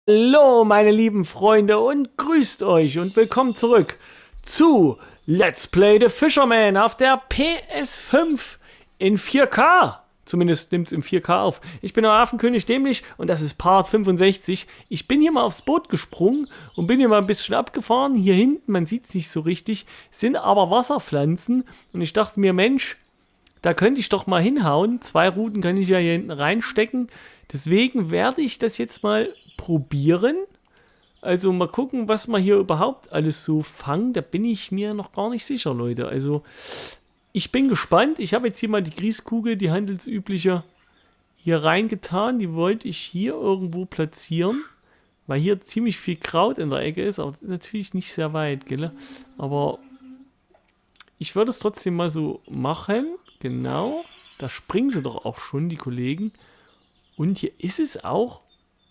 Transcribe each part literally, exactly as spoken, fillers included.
Hallo meine lieben Freunde und grüßt euch und willkommen zurück zu Let's Play The Fisherman auf der P S fünf in vier K. Zumindest nimmt es im vier K auf. Ich bin der Hafenkönig Dämlich und das ist Part fünfundsechzig. Ich bin hier mal aufs Boot gesprungen und bin hier mal ein bisschen abgefahren. Hier hinten, man sieht es nicht so richtig, sind aber Wasserpflanzen und ich dachte mir, Mensch, da könnte ich doch mal hinhauen. Zwei Routen kann ich ja hier hinten reinstecken. Deswegen werde ich das jetzt mal probieren. Also mal gucken, was wir hier überhaupt alles so fangen. Da bin ich mir noch gar nicht sicher, Leute. Also ich bin gespannt. Ich habe jetzt hier mal die Grießkugel, die handelsübliche, hier reingetan. Die wollte ich hier irgendwo platzieren. Weil hier ziemlich viel Kraut in der Ecke ist. Aber das ist natürlich nicht sehr weit, gell? Aber ich würde es trotzdem mal so machen. Genau. Da springen sie doch auch schon, die Kollegen. Und hier ist es auch.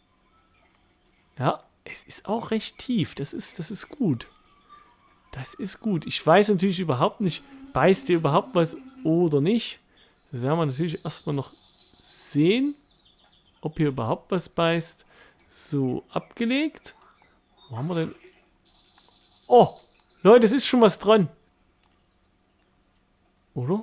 Ja, es ist auch recht tief. Das ist, das ist gut. Das ist gut. Ich weiß natürlich überhaupt nicht, beißt dir überhaupt was oder nicht. Das werden wir natürlich erstmal noch sehen, ob hier überhaupt was beißt. So, abgelegt. Wo haben wir denn? Oh, Leute, es ist schon was dran. Oder?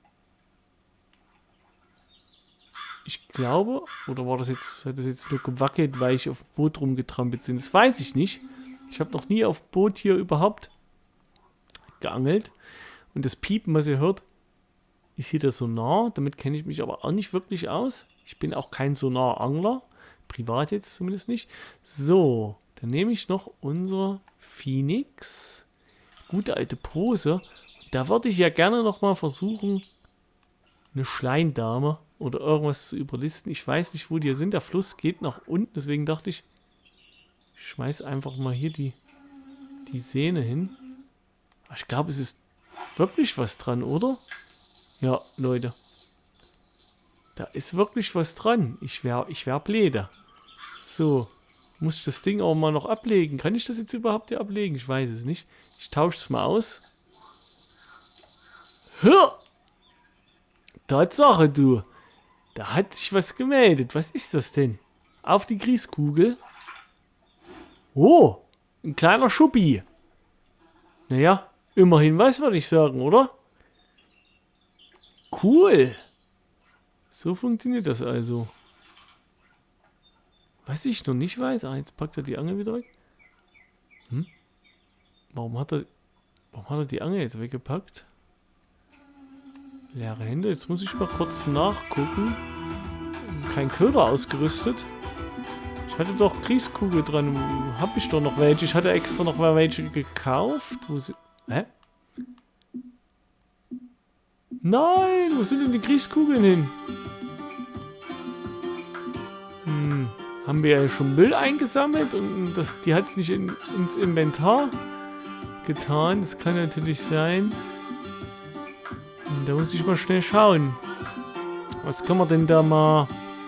Ich glaube, oder war das jetzt, hat das jetzt nur gewackelt, weil ich auf dem Boot rumgetrampelt bin? Das weiß ich nicht. Ich habe noch nie auf Boot hier überhaupt geangelt. Und das Piepen, was ihr hört, ist hier der Sonar. Damit kenne ich mich aber auch nicht wirklich aus. Ich bin auch kein Sonarangler. Privat jetzt zumindest nicht. So, dann nehme ich noch unsere Phoenix. Gute alte Pose. Da würde ich ja gerne nochmal versuchen, eine Schleimdame oder irgendwas zu überlisten. Ich weiß nicht, wo die hier sind. Der Fluss geht nach unten, deswegen dachte ich, ich schmeiß einfach mal hier die, die Sehne hin. Ich glaube, es ist wirklich was dran, oder? Ja, Leute. Da ist wirklich was dran. Ich wäre ich wär bläde. So. Muss ich das Ding auch mal noch ablegen? Kann ich das jetzt überhaupt hier ablegen? Ich weiß es nicht. Ich tausche es mal aus. Hör! Tatsache, du. Da hat sich was gemeldet. Was ist das denn? Auf die Grießkugel. Oh, ein kleiner Schuppi. Naja, immerhin was, würde ich sagen, oder? Cool. So funktioniert das also. Was ich noch nicht weiß. Ah, jetzt packt er die Angel wieder weg. Hm? Warum hat er, warum hat er die Angel jetzt weggepackt? Leere Hände. Jetzt muss ich mal kurz nachgucken. Kein Köder ausgerüstet. Ich hatte doch Grießkugel dran. Hab ich doch noch welche. Ich hatte extra noch welche gekauft. Wo sind... Hä? Nein! Wo sind denn die Grießkugeln hin? Hm. Haben wir ja schon Müll eingesammelt und das, die hat es nicht in, ins Inventar getan. Das kann natürlich sein. Und da muss ich mal schnell schauen. Was können wir denn da mal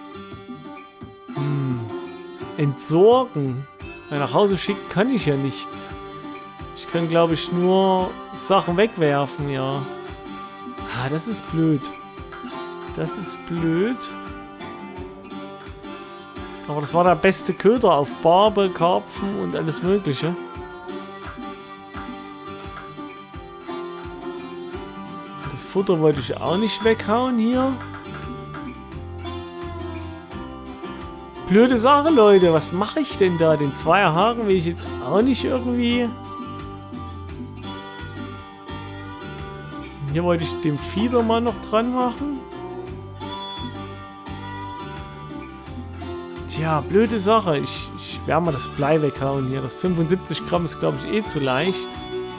hm, entsorgen? Weil nach Hause schicken kann ich ja nichts. Ich kann, glaube ich, nur Sachen wegwerfen, ja. Ah, das ist blöd. Das ist blöd. Aber das war der beste Köder auf Barbe, Karpfen und alles Mögliche. Das Futter wollte ich auch nicht weghauen hier. Blöde Sache, Leute. Was mache ich denn da? Den Zweierhaken will ich jetzt auch nicht irgendwie... Hier wollte ich den Fieder mal noch dran machen. Tja, blöde Sache. Ich, ich werde mal das Blei weghauen hier. Das fünfundsiebzig Gramm ist, glaube ich, eh zu leicht.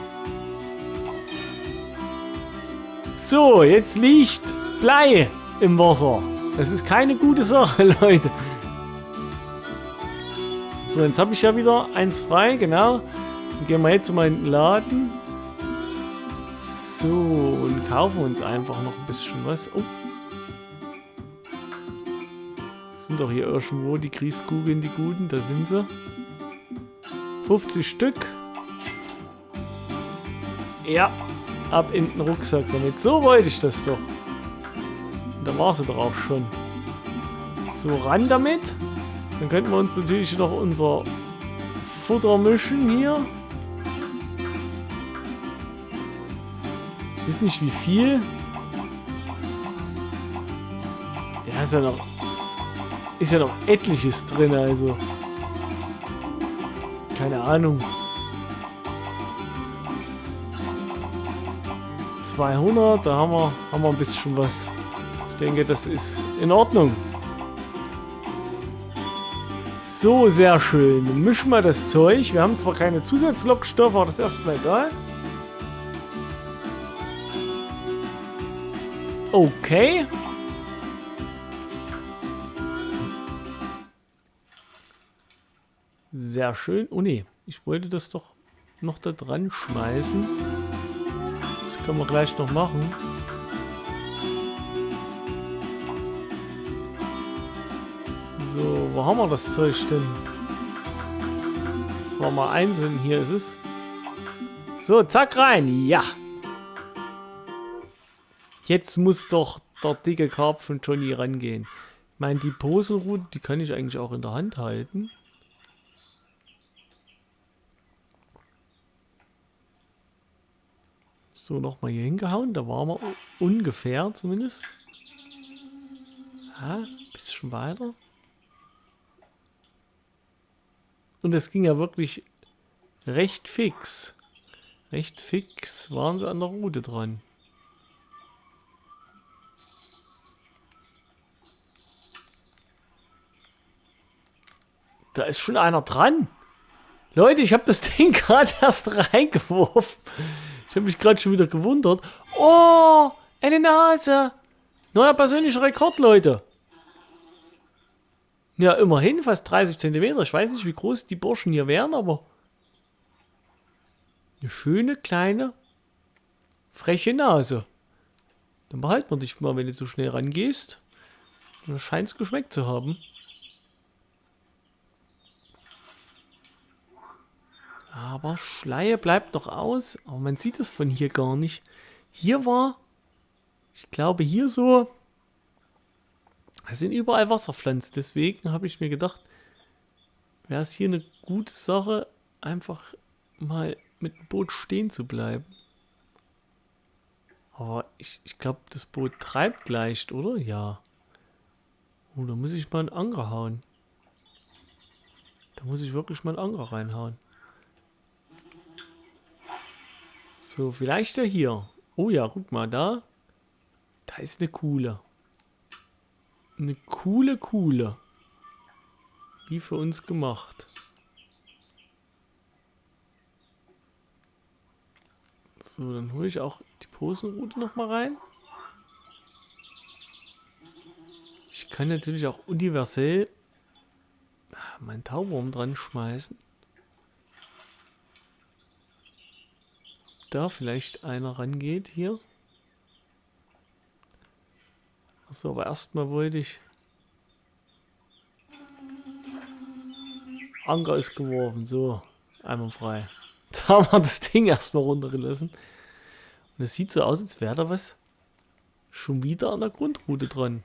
So, jetzt liegt Blei im Wasser. Das ist keine gute Sache, Leute. So, jetzt habe ich ja wieder eins frei, genau. Dann gehen wir jetzt mal in den Laden. So, und kaufen uns einfach noch ein bisschen was. Oh. Sind doch hier irgendwo die Grießkugeln, die guten. Da sind sie. fünfzig Stück. Ja, ab in den Rucksack damit. So wollte ich das doch. Und da war sie doch auch schon. So, ran damit. Dann könnten wir uns natürlich noch unser Futter mischen hier. Ich weiß nicht wie viel. Ja, ist ja noch, ist ja noch etliches drin, also. Keine Ahnung. zweihundert, da haben wir, haben wir ein bisschen was. Ich denke, das ist in Ordnung. So, sehr schön. Mischen wir das Zeug. Wir haben zwar keine Zusatzlockstoffe, aber das ist erstmal egal. Okay. Sehr schön. Oh ne, ich wollte das doch noch da dran schmeißen. Das können wir gleich noch machen. So, wo haben wir das Zeug denn? Das war mal einzeln. Hier ist es. So, zack rein. Ja. Jetzt muss doch der dicke Karpfen von Johnny rangehen. Ich meine, die Posenrute, die kann ich eigentlich auch in der Hand halten. So, nochmal hier hingehauen. Da waren wir ungefähr zumindest. Ja, ein bisschen weiter. Und es ging ja wirklich recht fix. Recht fix waren sie an der Route dran. Da ist schon einer dran. Leute, ich habe das Ding gerade erst reingeworfen. Ich habe mich gerade schon wieder gewundert. Oh, eine Nase. Neuer persönlicher Rekord, Leute. Ja, immerhin fast dreißig Zentimeter. Ich weiß nicht, wie groß die Burschen hier wären, aber eine schöne, kleine, freche Nase. Dann behalten wir dich mal, wenn du so schnell rangehst. Dann scheint es geschmeckt zu haben. Aber Schleie bleibt noch aus. Aber man sieht es von hier gar nicht. Hier war, ich glaube hier so, es sind überall Wasserpflanzen. Deswegen habe ich mir gedacht, wäre es hier eine gute Sache, einfach mal mit dem Boot stehen zu bleiben. Aber ich, ich glaube, das Boot treibt gleich, oder? Ja. Oh, da muss ich mal einen Anker hauen. Da muss ich wirklich mal einen Anker reinhauen. So, vielleicht ja hier. Oh ja, guck mal, da. Da ist eine coole. Eine coole, coole. Wie für uns gemacht. So, dann hole ich auch die Posenrute noch mal rein. Ich kann natürlich auch universell meinen Tauwurm dran schmeißen. Da vielleicht einer rangeht hier. Achso, aber erstmal wollte ich... Anker ist geworfen, so, einwandfrei. Da haben wir das Ding erstmal runtergelassen. Und es sieht so aus, als wäre da was schon wieder an der Grundroute dran.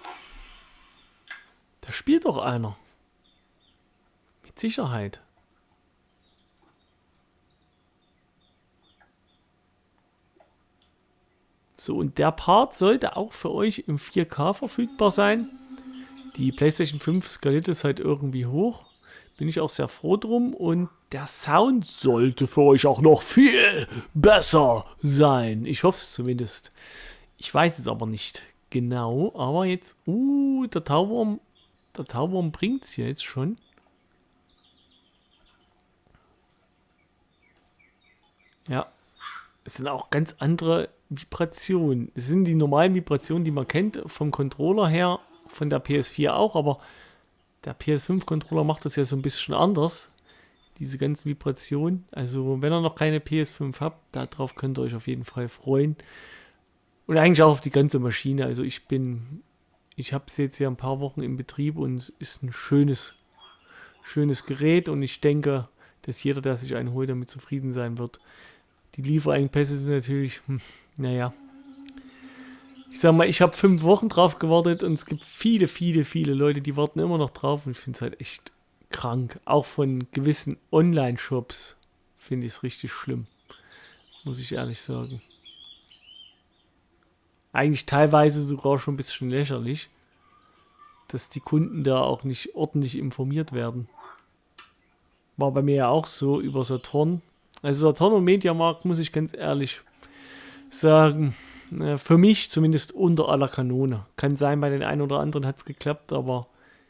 Da spielt doch einer. Mit Sicherheit. So, und der Part sollte auch für euch im vier K verfügbar sein. Die PlayStation fünf skaliert es halt irgendwie hoch. Bin ich auch sehr froh drum. Und der Sound sollte für euch auch noch viel besser sein. Ich hoffe es zumindest. Ich weiß es aber nicht genau. Aber jetzt, uh, der Tauwurm, der Tauwurm bringt es hier jetzt schon. Ja, es sind auch ganz andere Vibrationen. Es sind die normalen Vibrationen, die man kennt vom Controller her, von der P S vier auch, aber der P S fünf Controller macht das ja so ein bisschen anders. Diese ganzen Vibrationen. Also wenn ihr noch keine P S fünf habt, darauf könnt ihr euch auf jeden Fall freuen. Und eigentlich auch auf die ganze Maschine. Also ich bin, ich habe es jetzt ja ein paar Wochen im Betrieb und es ist ein schönes, schönes Gerät. Und ich denke, dass jeder, der sich einen holt, damit zufrieden sein wird. Die Lieferengpässe sind natürlich, hm, naja. Ich sag mal, ich habe fünf Wochen drauf gewartet und es gibt viele, viele, viele Leute, die warten immer noch drauf und ich finde es halt echt krank. Auch von gewissen Online-Shops finde ich es richtig schlimm, muss ich ehrlich sagen. Eigentlich teilweise sogar schon ein bisschen lächerlich, dass die Kunden da auch nicht ordentlich informiert werden. War bei mir ja auch so über Saturn. Also Saturn und Mediamarkt, muss ich ganz ehrlich sagen, äh, für mich zumindest unter aller Kanone. Kann sein, bei den einen oder anderen hat es geklappt, aber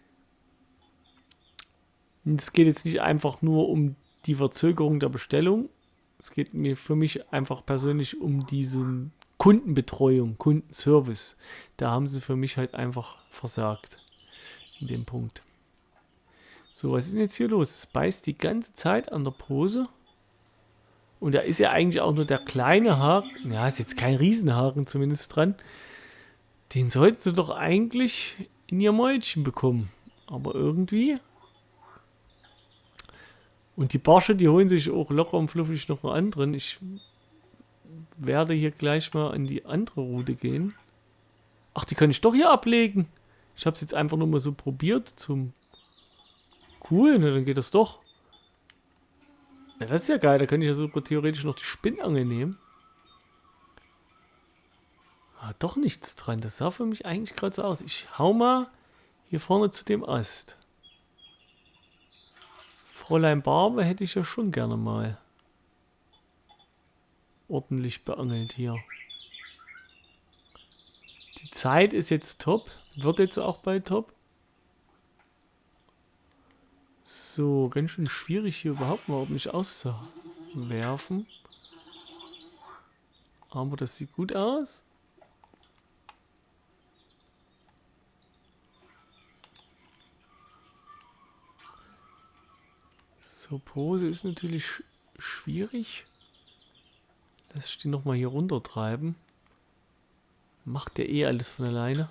es geht jetzt nicht einfach nur um die Verzögerung der Bestellung. Es geht mir für mich einfach persönlich um diese Kundenbetreuung, Kundenservice. Da haben sie für mich halt einfach versagt in dem Punkt. So, was ist denn jetzt hier los? Es beißt die ganze Zeit an der Pose. Und da ist ja eigentlich auch nur der kleine Haken. Ja, ist jetzt kein Riesenhaken zumindest dran. Den sollten sie doch eigentlich in ihr Mäulchen bekommen. Aber irgendwie. Und die Barsche, die holen sich auch locker und fluffig noch einen anderen. Ich werde hier gleich mal an die andere Route gehen. Ach, die kann ich doch hier ablegen. Ich habe es jetzt einfach nur mal so probiert zum... Cool, ne, dann geht das doch. Ja, das ist ja geil. Da kann ich ja sogar theoretisch noch die Spinnangel nehmen. Ah, doch nichts dran. Das sah für mich eigentlich gerade so aus. Ich hau mal hier vorne zu dem Ast. Fräulein Barbe hätte ich ja schon gerne mal ordentlich beangelt hier. Die Zeit ist jetzt top. Wird jetzt auch bald top. So, ganz schön schwierig hier überhaupt mal ordentlich auszuwerfen. Aber das sieht gut aus. So, Pose ist natürlich sch schwierig. Lass ich die nochmal hier runter treiben. Macht der eh alles von alleine.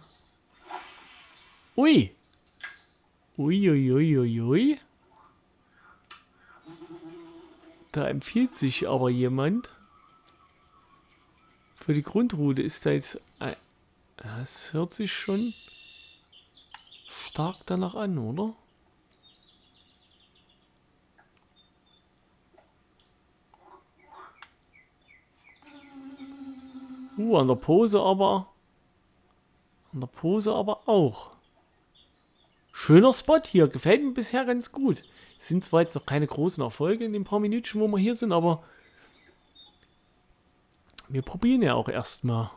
Ui! Uiuiuiui. Ui, ui, ui. Da empfiehlt sich aber jemand. Für die Grundroute ist da jetzt... Ein das hört sich schon stark danach an, oder? Uh, an der Pose aber... An der Pose aber auch. Schöner Spot hier. Gefällt mir bisher ganz gut. Es sind zwar jetzt noch keine großen Erfolge in den paar Minuten, wo wir hier sind, aber... Wir probieren ja auch erstmal.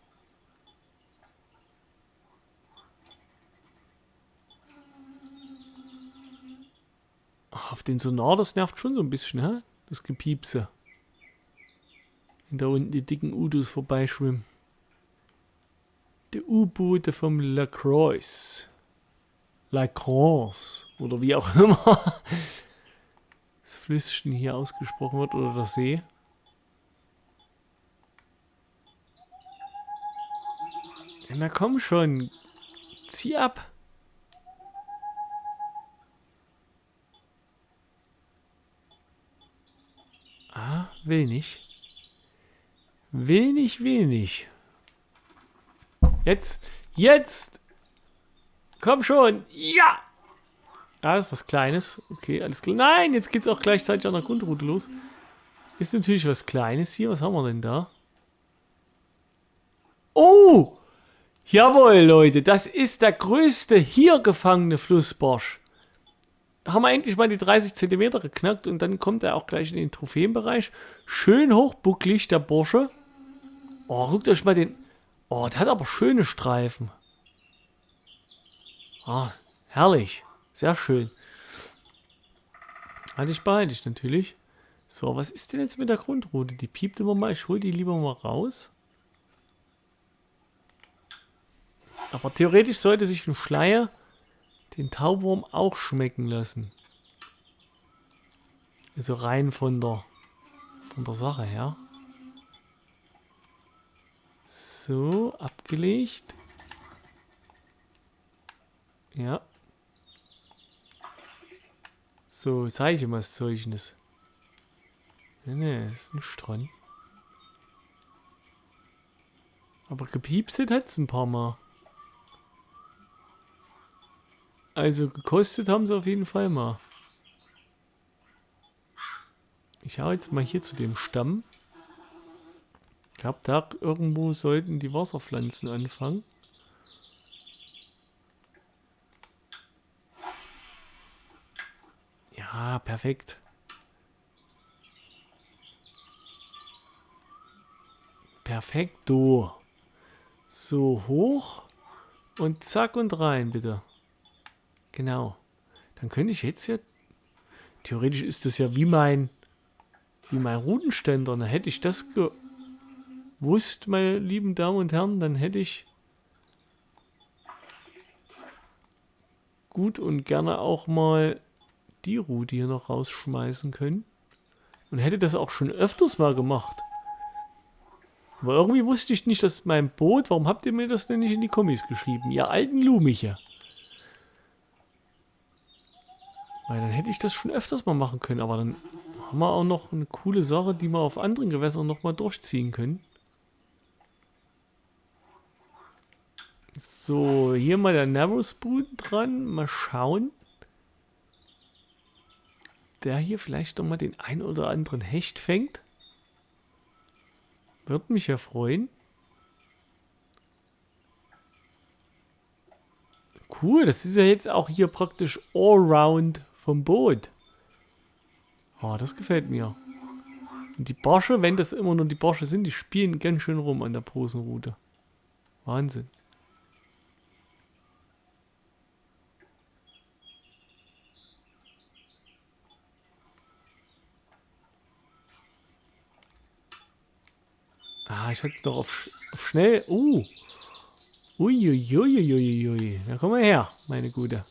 Auf den Sonar, das nervt schon so ein bisschen, hä? Das Gepiepse. Wenn da unten die dicken Udus vorbeischwimmen. Die U-Boote vom Lacroix. Lacroix. Oder wie auch immer das Flüsschen hier ausgesprochen wird. Oder der See. Ja, na komm schon. Zieh ab. Ah, will nicht. Will nicht, will nicht. Jetzt, jetzt. Komm schon. Ja. Ah, das ist was Kleines. Okay, alles klar. Nein, jetzt geht es auch gleichzeitig an der Grundroute los. Ist natürlich was Kleines hier. Was haben wir denn da? Oh! Jawohl, Leute. Das ist der größte hier gefangene Flussbarsch. Haben wir endlich mal die dreißig Zentimeter geknackt und dann kommt er auch gleich in den Trophäenbereich. Schön hochbucklig, der Bursche. Oh, guckt euch mal den... Oh, der hat aber schöne Streifen. Ah, herrlich. Sehr schön. Hatte ich behalte ich natürlich. So, was ist denn jetzt mit der Grundroute? Die piept immer mal. Ich hole die lieber mal raus. Aber theoretisch sollte sich ein Schleier den Tauwurm auch schmecken lassen. Also rein von der, von der Sache her. So, abgelegt. Ja. So, zeige ich ihm das Zeugnis. Ne, ne, ist ein Strand. Aber gepiepset hat es ein paar Mal. Also gekostet haben sie auf jeden Fall mal. Ich hau jetzt mal hier zu dem Stamm. Ich glaube, da irgendwo sollten die Wasserpflanzen anfangen. Ja, perfekt. Perfekto. So, hoch. Und zack und rein, bitte. Genau. Dann könnte ich jetzt ja... Theoretisch ist das ja wie mein... Wie mein Routenständer. Dann hätte ich das gewusst, meine lieben Damen und Herren. Dann hätte ich... gut und gerne auch mal die Route hier noch rausschmeißen können. Und hätte das auch schon öfters mal gemacht. Aber irgendwie wusste ich nicht, dass mein Boot... Warum habt ihr mir das denn nicht in die Kommis geschrieben? Ihr alten Lumiche. Weil dann hätte ich das schon öfters mal machen können. Aber dann haben wir auch noch eine coole Sache, die wir auf anderen Gewässern nochmal durchziehen können. So, hier mal der Narrow Spoon dran. Mal schauen. Der hier vielleicht noch mal den ein oder anderen Hecht fängt. Würde mich ja freuen. Cool, das ist ja jetzt auch hier praktisch Allround vom Boot. Oh, das gefällt mir. Und die Barsche, wenn das immer nur die Barsche sind, die spielen ganz schön rum an der Posenroute. Wahnsinn. Ah, ich hatte doch auf, sch auf schnell... Uh. Uiuiuiuiui. Da komm mal her, meine Gute.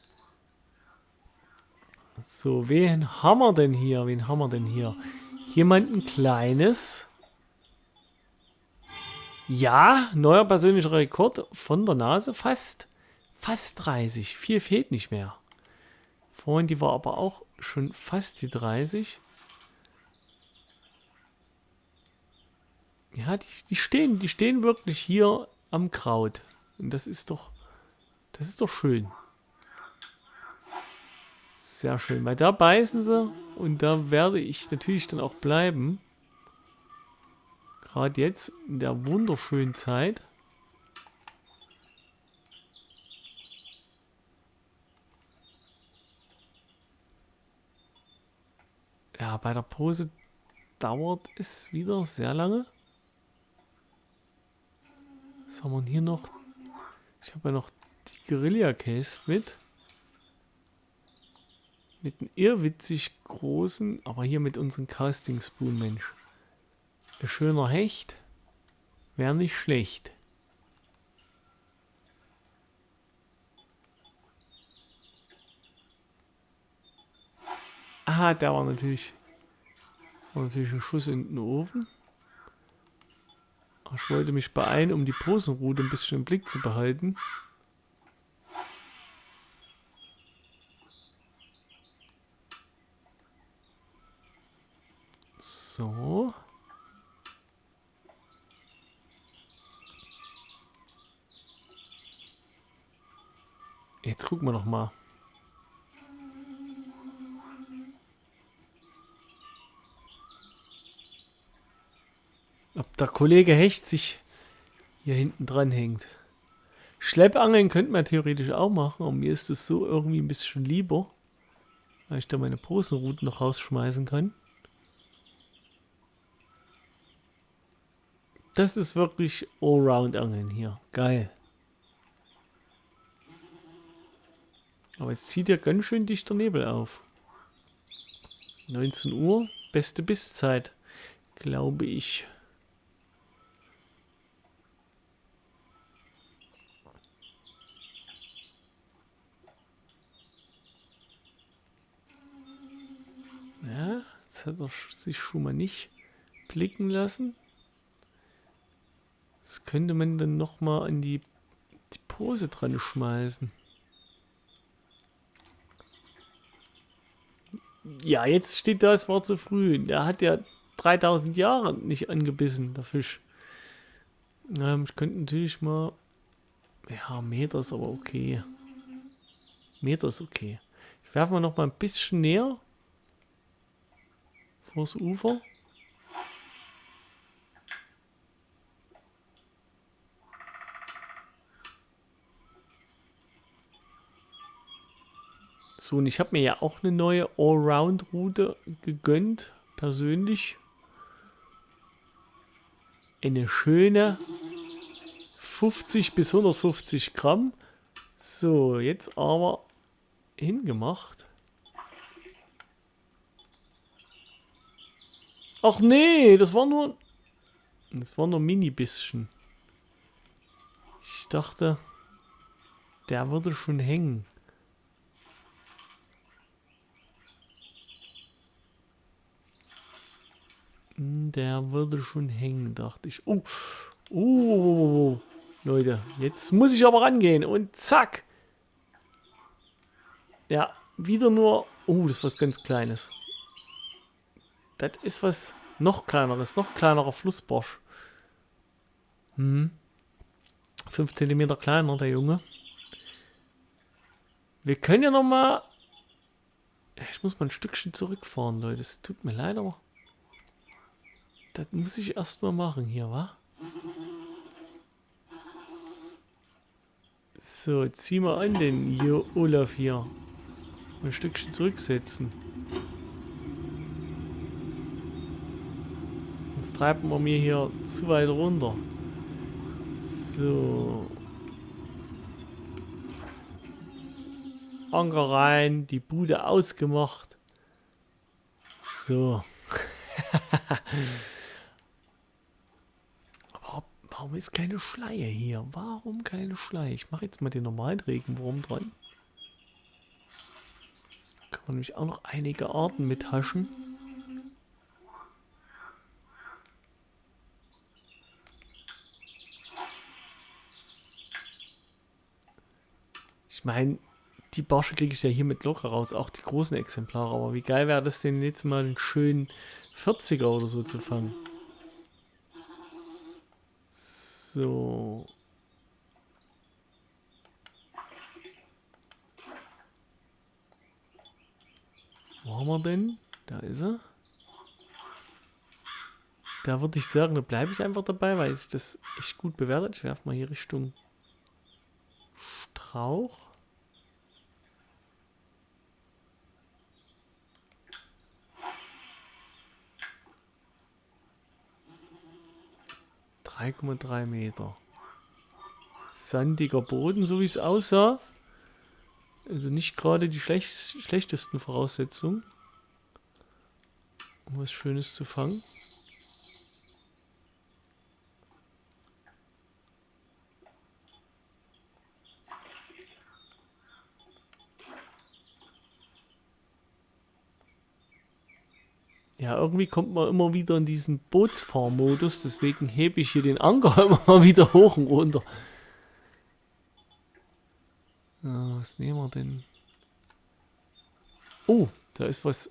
So, wen haben wir denn hier? Wen haben wir denn hier? Jemanden Kleines. Ja, neuer persönlicher Rekord von der Nase. Fast, fast dreißig. Viel fehlt nicht mehr. Vorhin, die war aber auch schon fast die dreißig. Ja, die, die stehen, die stehen wirklich hier am Kraut. Und das ist doch, das ist doch schön. Sehr schön, weil da beißen sie und da werde ich natürlich dann auch bleiben. Gerade jetzt in der wunderschönen Zeit. Ja, bei der Pose dauert es wieder sehr lange. Was haben wir denn hier noch? Ich habe ja noch die Guerilla-Case mit. Mit einem irrwitzig großen, aber hier mit unserem Casting Spoon, Mensch. Ein schöner Hecht. Wäre nicht schlecht. Aha, der war natürlich... Das war natürlich ein Schuss in den Ofen. Ich wollte mich beeilen, um die Posenroute ein bisschen im Blick zu behalten. So. Jetzt gucken wir noch mal. Ob der Kollege Hecht sich hier hinten dran hängt. Schleppangeln könnte man theoretisch auch machen, aber mir ist es so irgendwie ein bisschen lieber, weil ich da meine Posenrouten noch rausschmeißen kann. Das ist wirklich Allround-Angeln hier. Geil. Aber jetzt zieht ja ganz schön dichter Nebel auf. neunzehn Uhr, beste Bisszeit, glaube ich. Ja, jetzt hat er sich schon mal nicht blicken lassen. Das könnte man dann noch mal an die, die Pose dran schmeißen. Ja, jetzt steht da, es war zu früh. Der hat ja dreitausend Jahre nicht angebissen, der Fisch. Ähm, ich könnte natürlich mal... Ja, Meter ist aber okay. Meter ist okay. Ich werfe mal noch mal ein bisschen näher. Vors Ufer. So, und ich habe mir ja auch eine neue Allround-Route gegönnt. Persönlich. Eine schöne fünfzig bis hundertfünfzig Gramm. So, jetzt aber hingemacht. Ach nee, das war nur... Das war nur mini bisschen. Ich dachte, der würde schon hängen. Der würde schon hängen, dachte ich. Oh, oh, Leute, jetzt muss ich aber rangehen und zack. Ja, wieder nur... Oh, das ist was ganz Kleines. Das ist was noch kleineres, noch kleinerer Flussbarsch. Hm. fünf Zentimeter kleiner, der Junge. Wir können ja noch mal... Ich muss mal ein Stückchen zurückfahren, Leute. Es tut mir leid, aber... Das muss ich erstmal machen hier, wa? So, zieh mal an den Jo Olaf hier. Ein Stückchen zurücksetzen. Jetzt treiben wir mir hier zu weit runter. So. Anker rein, die Bude ausgemacht. So. Aber warum ist keine Schleie hier? Warum keine Schleie? Ich mache jetzt mal den normalen Regenwurm dran. Kann man nämlich auch noch einige Arten mit haschen. Ich meine, die Barsche kriege ich ja hier mit locker raus, auch die großen Exemplare. Aber wie geil wäre das denn jetzt mal einen schönen vierziger oder so zu fangen? So. Wo haben wir denn? Da ist er. Da würde ich sagen, da bleibe ich einfach dabei, weil sich das echt gut bewertet. Ich werfe mal hier Richtung Strauch. drei Komma drei Meter. Sandiger Boden, so wie es aussah. Also nicht gerade die schlecht, schlechtesten Voraussetzungen, um was Schönes zu fangen. Ja, irgendwie kommt man immer wieder in diesen Bootsfahrmodus, deswegen hebe ich hier den Anker immer mal wieder hoch und runter. Ja, was nehmen wir denn? Oh, da ist was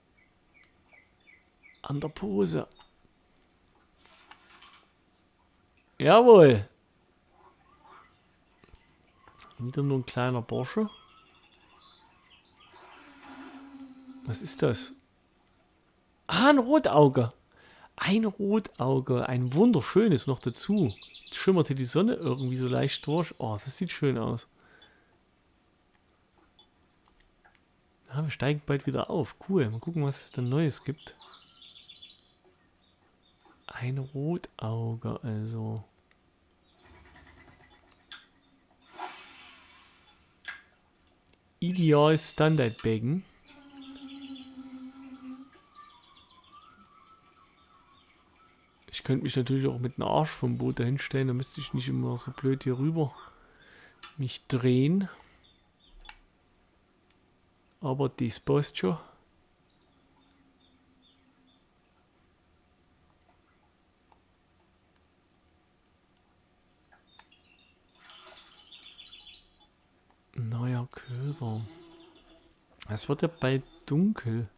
an der Pose. Jawohl. Wieder nur ein kleiner Bursche. Was ist das? Ah, ein Rotauge. Ein Rotauge. Ein wunderschönes noch dazu. Jetzt schimmerte die Sonne irgendwie so leicht durch. Oh, das sieht schön aus. Ja, wir steigen bald wieder auf. Cool. Mal gucken, was es denn Neues gibt. Ein Rotauge, also. Ideal Standardbecken. Ich könnte mich natürlich auch mit einem Arsch vom Boot dahin stellen. Da müsste ich nicht immer so blöd hier rüber mich drehen. Aber dies passt schon. Neuer Köder. Es wird ja bald dunkel.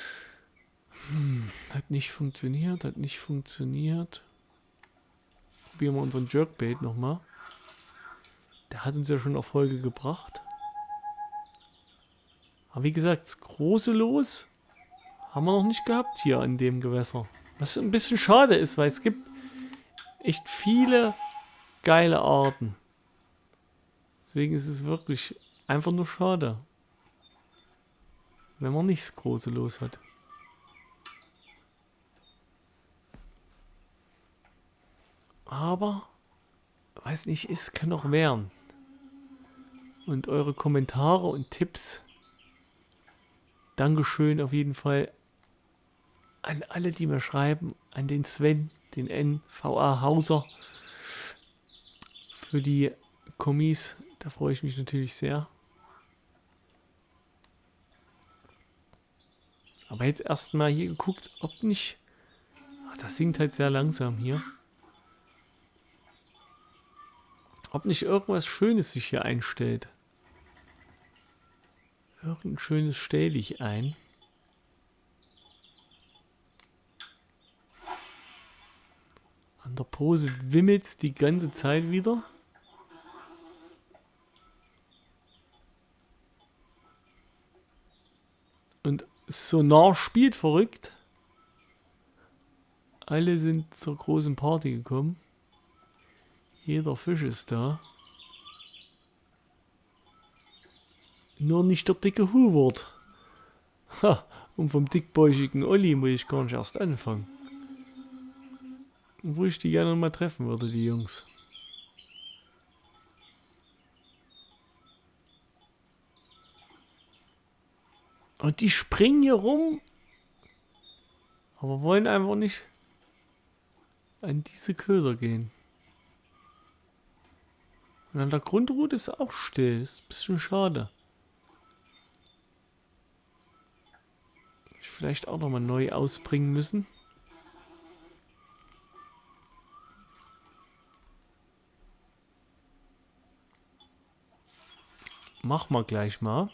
Hm, hat nicht funktioniert, hat nicht funktioniert. probieren wir unseren Jerkbait nochmal. Der hat uns ja schon Erfolge gebracht. Aber wie gesagt, das große Los haben wir noch nicht gehabt hier in dem Gewässer. Was ein bisschen schade ist, weil es gibt echt viele geile Arten. Deswegen ist es wirklich einfach nur schade, wenn man nicht das große Los hat. Aber, weiß nicht, es kann auch werden. Und eure Kommentare und Tipps, Dankeschön auf jeden Fall an alle, die mir schreiben, an den Sven, den N V A Hauser, für die Kommis, da freue ich mich natürlich sehr. Aber jetzt erstmal hier geguckt, ob nicht, ach, das sinkt halt sehr langsam hier, ob nicht irgendwas Schönes sich hier einstellt. Irgendein schönes stelle ich ein. An der Pose wimmelt es die ganze Zeit wieder. Und Sonar spielt verrückt. Alle sind zur großen Party gekommen. Jeder Fisch ist da. Nur nicht der dicke Hubert. Ha, und vom dickbäuchigen Olli muss ich gar nicht erst anfangen. Wo ich die gerne mal treffen würde, die Jungs. Und die springen hier rum. Aber wollen einfach nicht an diese Köder gehen. Und an der Grundroute ist auch still. Das ist ein bisschen schade. Ich vielleicht auch nochmal neu ausbringen müssen. Machen wir gleich mal.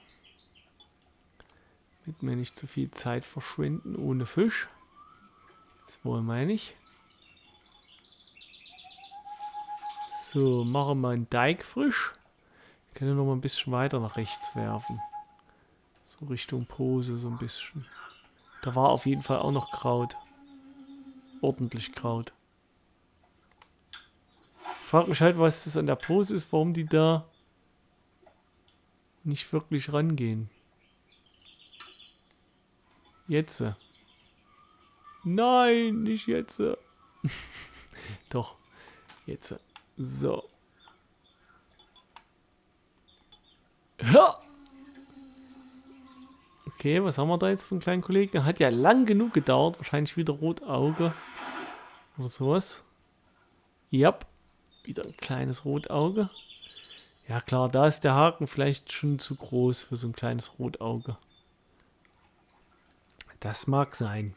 Damit wir nicht zu viel Zeit verschwinden ohne Fisch. Zwei meine ich. So, machen wir einen Teig frisch. Ich kann ja noch mal ein bisschen weiter nach rechts werfen. So Richtung Pose so ein bisschen. Da war auf jeden Fall auch noch Kraut. Ordentlich Kraut. Ich frage mich halt, was das an der Pose ist, warum die da nicht wirklich rangehen. Jetzt. Nein, nicht jetzt. Doch, jetzt. So. Ja. Okay, was haben wir da jetzt von kleinen Kollegen? Hat ja lang genug gedauert. Wahrscheinlich wieder Rotauge. Oder sowas. Ja. Wieder ein kleines Rotauge. Ja klar, da ist der Haken vielleicht schon zu groß für so ein kleines Rotauge. Das mag sein.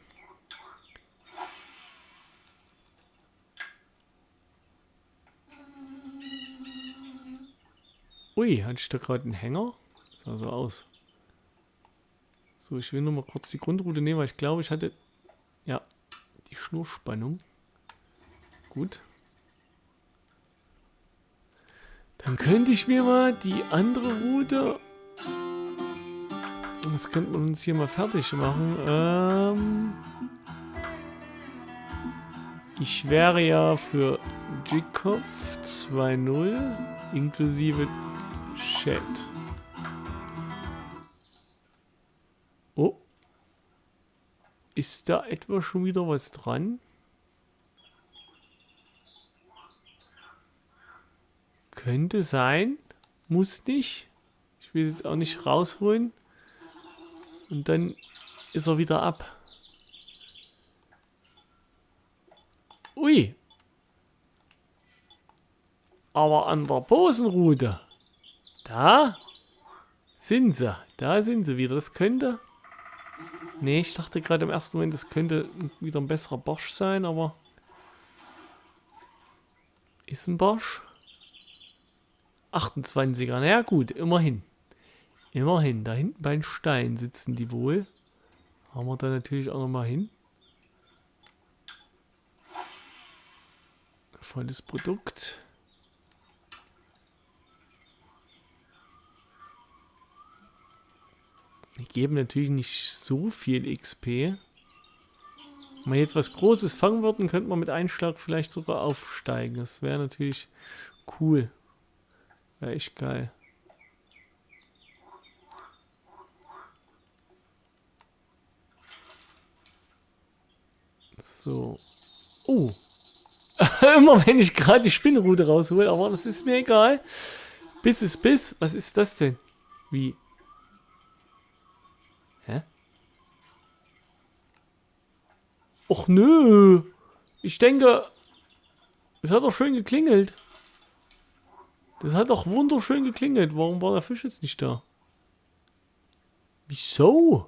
Ui, hatte ich da gerade einen Hänger? Sah so aus. So, ich will nur mal kurz die Grundroute nehmen, weil ich glaube, ich hatte... Ja, die Schnurspannung. Gut. Dann könnte ich mir mal die andere Route... Das könnte man uns hier mal fertig machen. Ähm... Ich wäre ja für Jacob zwei null inklusive Chat. Oh. Ist da etwa schon wieder was dran? Könnte sein. Muss nicht. Ich will es jetzt auch nicht rausholen. Und dann ist er wieder ab. Ui. Aber an der Posenroute. Da sind sie. Da sind sie wieder. Das könnte... Nee, ich dachte gerade im ersten Moment, das könnte wieder ein besserer Barsch sein, aber... Ist ein Barsch? achtundzwanziger. Na ja gut, immerhin. Immerhin. Da hinten bei den Steinen sitzen die wohl. Haben wir da natürlich auch nochmal hin. Volles Produkt. Die geben natürlich nicht so viel X P. Wenn wir jetzt was Großes fangen würden, könnte man mit Einschlag vielleicht sogar aufsteigen. Das wäre natürlich cool. Wäre echt geil. So. Oh. Immer wenn ich gerade die Spinnrute raushole, aber das ist mir egal. Biss ist Biss. Was ist das denn? Wie? Hä? Och nö. Ich denke, es hat doch schön geklingelt. Das hat doch wunderschön geklingelt. Warum war der Fisch jetzt nicht da? Wieso?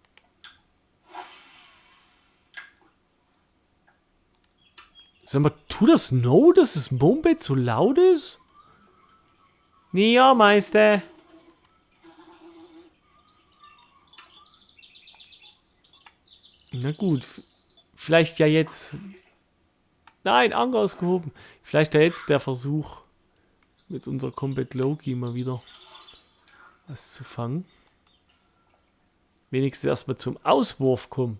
Sag mal, tu das no, dass das Moonbait so laut ist? Nee, ja, Meister. Na gut. Vielleicht ja jetzt. Nein, Anker ist gehoben. Vielleicht ja jetzt der Versuch, mit unserer Combat Loki mal wieder was zu fangen. Wenigstens erstmal zum Auswurf kommen.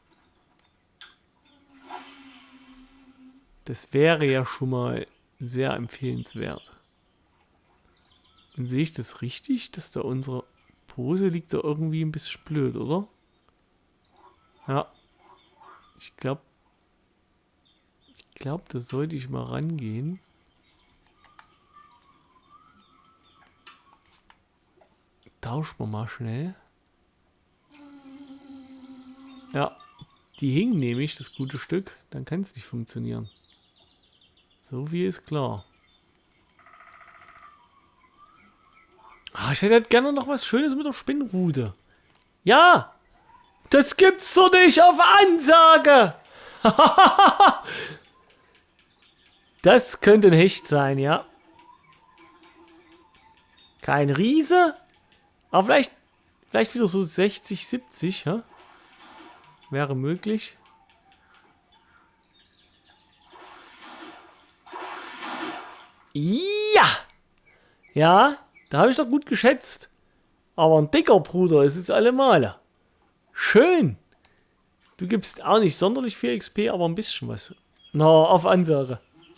Das wäre ja schon mal sehr empfehlenswert. Und sehe ich das richtig, dass da unsere Pose liegt da irgendwie ein bisschen blöd, oder? Ja. Ich glaube, ich glaube, da sollte ich mal rangehen. Tauschen wir mal schnell. Ja, die hingen nämlich, das gute Stück. Dann kann es nicht funktionieren. So wie ist klar. Ah, ich hätte halt gerne noch was Schönes mit der Spinnrute. Ja! Das gibt's doch nicht auf Ansage! Das könnte ein Hecht sein, ja. Kein Riese, aber vielleicht, vielleicht wieder so sechzig, siebzig, ja? Wäre möglich. Ja! Ja, da habe ich doch gut geschätzt. Aber ein dicker Bruder ist jetzt alle Male. Schön. Du gibst auch nicht sonderlich viel X P, aber ein bisschen was. Na, auf Ansage.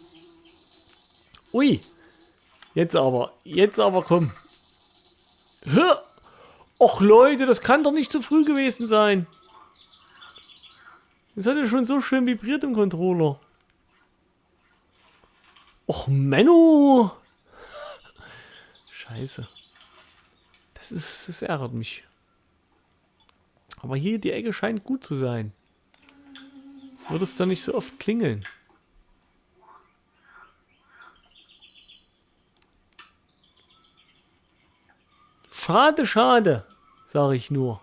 Ui. Jetzt aber. Jetzt aber komm. Hör. Och Leute, das kann doch nicht zu früh gewesen sein. Das hat ja schon so schön vibriert im Controller. Och Menno. Scheiße. Das ist, das ärgert mich. Aber hier die Ecke scheint gut zu sein. Jetzt wird es doch nicht so oft klingeln. Schade, schade, sage ich nur.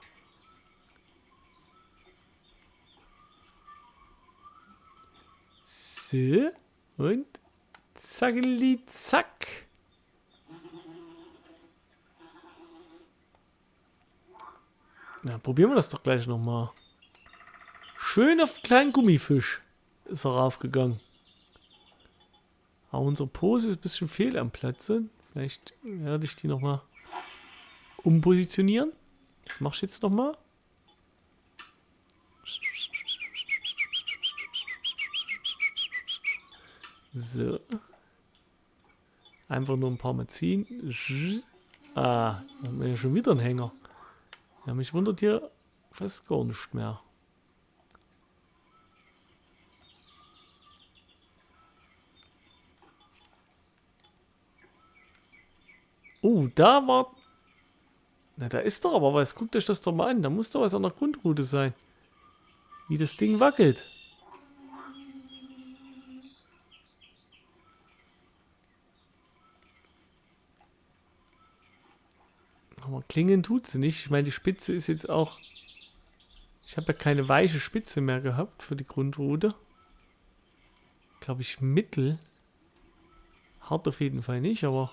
So, und zackeli zack. Na, probieren wir das doch gleich nochmal. Schön auf den kleinen Gummifisch ist er raufgegangen. Aber unsere Pose ist ein bisschen fehl am Platze. Vielleicht werde ich die nochmal umpositionieren. Das mache ich jetzt nochmal. So. Einfach nur ein paar Mal ziehen. Ah, da haben wir ja schon wieder einen Hänger. Ja, mich wundert hier fast gar nicht mehr. Oh, da war... Na, da ist doch aber was. Guckt euch das doch mal an. Da muss doch was an der Grundroute sein. Wie das Ding wackelt. Aber klingen tut sie nicht. Ich meine, die Spitze ist jetzt auch... Ich habe ja keine weiche Spitze mehr gehabt für die Grundroute. Glaube ich mittel. Hart auf jeden Fall nicht, aber...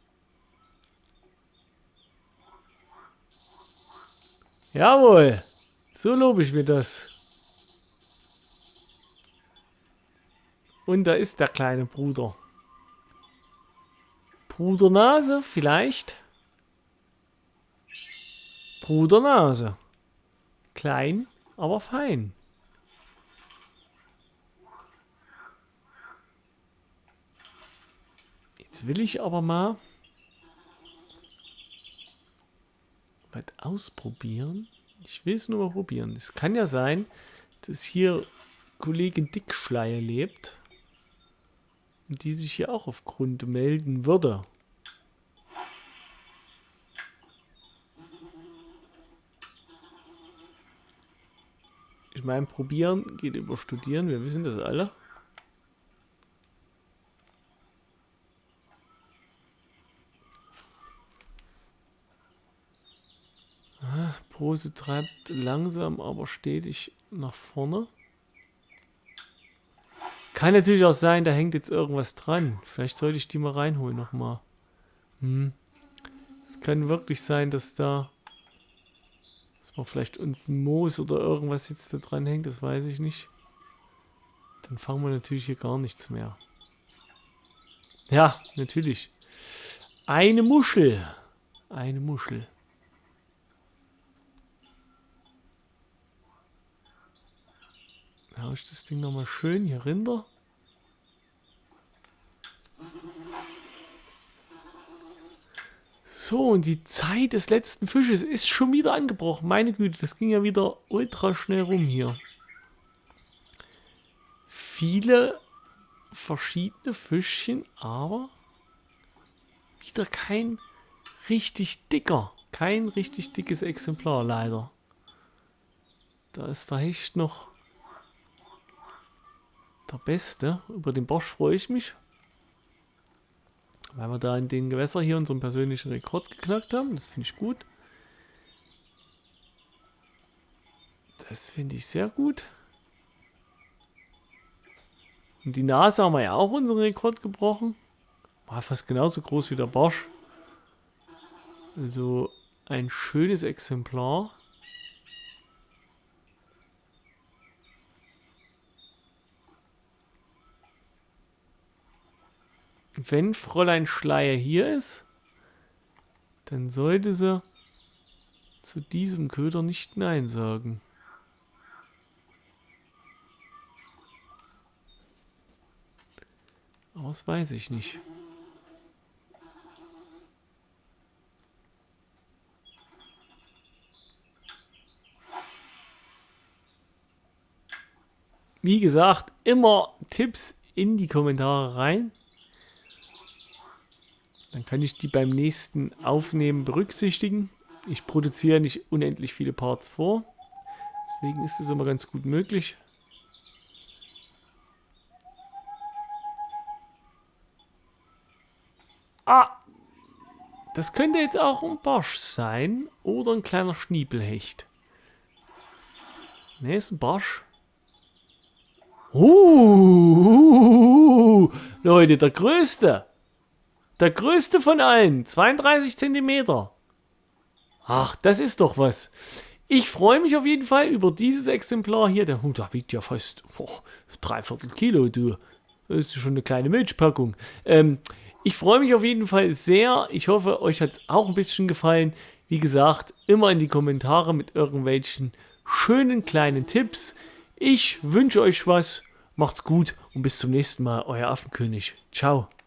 Jawohl. So lobe ich mir das. Und da ist der kleine Bruder. Bruder Nase, vielleicht. Bruder Nase. Klein, aber fein. Jetzt will ich aber mal was ausprobieren. Ich will es nur mal probieren. Es kann ja sein, dass hier Kollegin Dickschleier lebt und die sich hier auch auf Grund melden würde. Ich meine, probieren geht über studieren, wir wissen das alle. Ah, Prose treibt langsam, aber stetig nach vorne. Kann natürlich auch sein, da hängt jetzt irgendwas dran. Vielleicht sollte ich die mal reinholen nochmal. Hm. Es kann wirklich sein, dass da... dass man vielleicht uns Moos oder irgendwas jetzt da dran hängt, das weiß ich nicht. Dann fangen wir natürlich hier gar nichts mehr. Ja, natürlich. Eine Muschel. Eine Muschel. Hau ich das Ding nochmal schön hier runter. So, und die Zeit des letzten Fisches ist schon wieder angebrochen. Meine Güte, das ging ja wieder ultra schnell rum hier. Viele verschiedene Fischchen, aber wieder kein richtig dicker. Kein richtig dickes Exemplar, leider. Da ist der Hecht noch der Beste. Über den Barsch freue ich mich. Weil wir da in den Gewässern hier unseren persönlichen Rekord geknackt haben. Das finde ich gut. Das finde ich sehr gut. Und die Nase haben wir ja auch unseren Rekord gebrochen. War fast genauso groß wie der Barsch. Also ein schönes Exemplar. Wenn Fräulein Schleier hier ist, dann sollte sie zu diesem Köder nicht Nein sagen. Aber das weiß ich nicht. Wie gesagt, immer Tipps in die Kommentare rein. Dann kann ich die beim nächsten Aufnehmen berücksichtigen. Ich produziere nicht unendlich viele Parts vor. Deswegen ist es immer ganz gut möglich. Ah! Das könnte jetzt auch ein Barsch sein. Oder ein kleiner Schniepelhecht. Ne, ist ein Barsch. Uh, Leute, der größte. Der größte von allen. zweiunddreißig Zentimeter. Ach, das ist doch was. Ich freue mich auf jeden Fall über dieses Exemplar hier. Der Hund, der wiegt ja fast oh, dreiviertel Kilo, du. Das ist schon eine kleine Milchpackung. Ähm, ich freue mich auf jeden Fall sehr. Ich hoffe, euch hat es auch ein bisschen gefallen. Wie gesagt, immer in die Kommentare mit irgendwelchen schönen kleinen Tipps. Ich wünsche euch was. Macht's gut und bis zum nächsten Mal. Euer Affenkönig. Ciao.